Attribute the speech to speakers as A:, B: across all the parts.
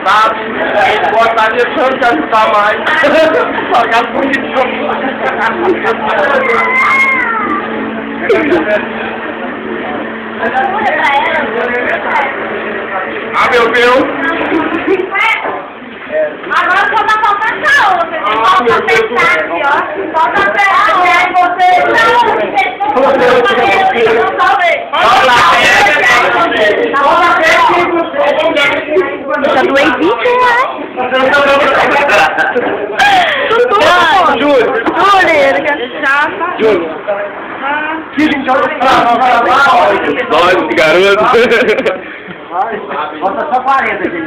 A: sabe? Ele gostaria tanto de ajudar mais. Só que as condições. Ah, meu Deus!
B: Agora só dá pra passar outra. Volta a apertar aqui, ó. Volta a apertar.
C: Já doei 20 reais.
A: Júlio! Júlio! Nós, garoto!
D: Bota só 40, gente.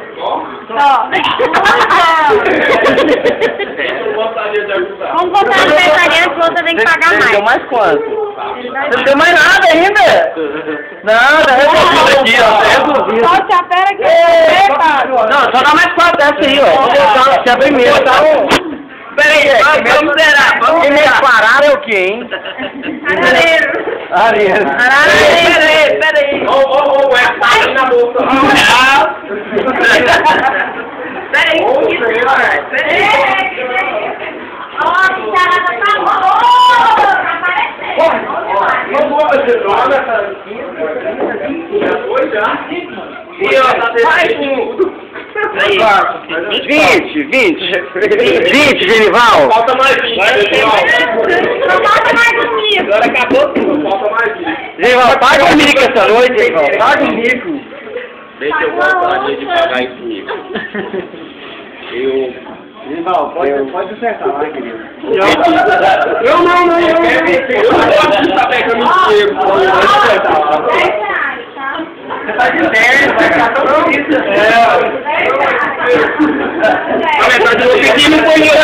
B: Vamos botar no pensamento que você tem que pagar mais.
A: Deu mais quanto?
D: Não deu mais nada ainda.
A: Nada, resolvido aqui, ó. Resolvido.
B: Só te apera aqui.
D: Não, só dá mais 4 dessa aí, ó.
A: Se abrir mesmo, tá?
D: Peraí, vamos zerar. Quem me parar é o quê, hein? Areiro. Peraí.
A: Ô, é tá na boca.
D: Peraí.
B: Ó, que charada tá boa.
D: Aí. 20, Genival.
A: Falta mais 20.
B: Não falta mais um mico.
A: Agora acabou tudo, falta mais 20.
D: Genival, paga o mico essa noite, Genival. Paga o mico.
A: Deixa eu voltar de pagar esse mico.
D: Genival, pode acertar lá, querido.
A: Eu não gosto de saber que eu me chego.
D: Você tá de terno, vai ficar tão bonito.
A: A metade do pequeno foi